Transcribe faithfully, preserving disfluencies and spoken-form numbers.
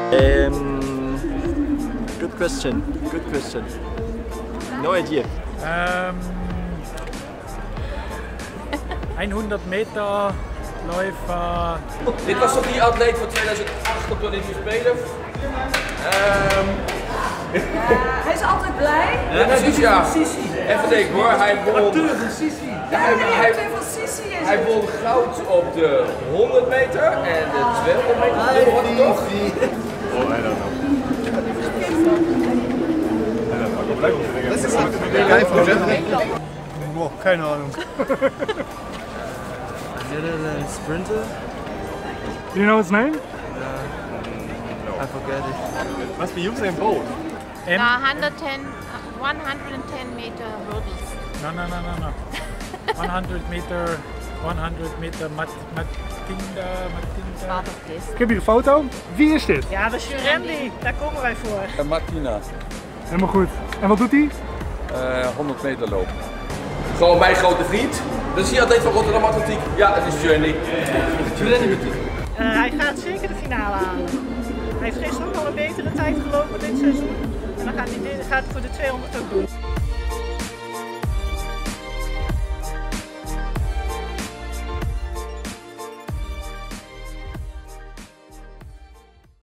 Um, good question. Good question. No idea. Ähm, honderd Meter Läufer. Dit was toch die atleet van tweeduizend acht op de Olympische Spelen? Um, ja, hij is altijd blij. Ja, precies, ja. Even denken hoor, hij won. Ja, hij, hij, hij, hij won goud op de honderd meter en de tweehonderd meter. Dat was toch? Oh, I don't know. Das ist der Guy von Germany. Boah, keine Ahnung. The sprinter? Do you know his name? I forget it. Must be using both. M? Uh, one hundred ten, uh, one hundred ten meter hurdles. No, no, no, no, no. one hundred meter, one hundred meter Mat Matinda, Matinda. Part of this. Ik heb hier een foto. Wie is dit? Ja, dat is Jurendi. Daar komen wij voor. Martina, Helemaal goed. En wat doet hij? uh, honderd meter lopen. Gewoon mijn grote vriend. Dat is die atleet van Rotterdam Atletiek. Ja, het is Journey. Uh, hij gaat zeker de finale halen. Hij heeft gisteren ook al een betere tijd gelopen dit seizoen. En dan gaat hij, gaat hij voor de tweehonderd ook doen.